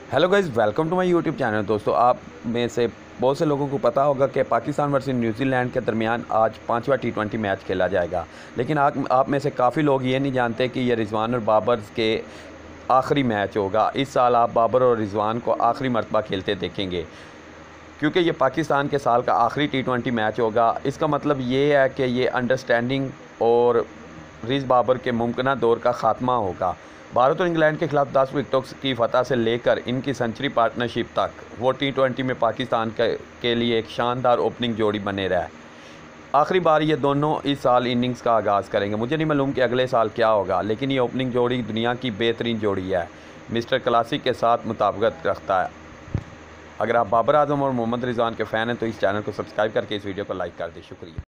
Hello guys, welcome to my YouTube channel. दोस्तों, आप में से बहुत से लोगों को पता होगा कि पाकिस्तान वर्सेस न्यूजीलैंड के दरमियान आज 5वां T20 मैच खेला जाएगा। लेकिन आप में से काफ़ी लोग ये नहीं जानते कि ये रिजवान और बाबर के आखिरी मैच होगा। इस साल आप बाबर और रिजवान को आखिरी मरतबा खेलते देखेंगे, क्योंकि ये पाकिस्तान के साल का आखिरी T20 मैच होगा। इसका मतलब ये है कि ये अंडरस्टैंडिंग और रिज बाबर के मुमकिन दौर का ख़ात्मा होगा। भारत और इंग्लैंड के खिलाफ 10 विकेटों की फतह से लेकर इनकी सेंचुरी पार्टनरशिप तक वो T20 में पाकिस्तान के लिए एक शानदार ओपनिंग जोड़ी बने रहा है। आखिरी बार ये दोनों इस साल इनिंग्स का आगाज़ करेंगे। मुझे नहीं मालूम कि अगले साल क्या होगा, लेकिन ये ओपनिंग जोड़ी दुनिया की बेहतरीन जोड़ी है, मिस्टर क्लासिक के साथ मुताबिकत रखता है। अगर आप बाबर आजम और मोहम्मद रिजवान के फ़ैन हैं तो इस चैनल को सब्सक्राइब करके इस वीडियो को लाइक कर दें। शुक्रिया।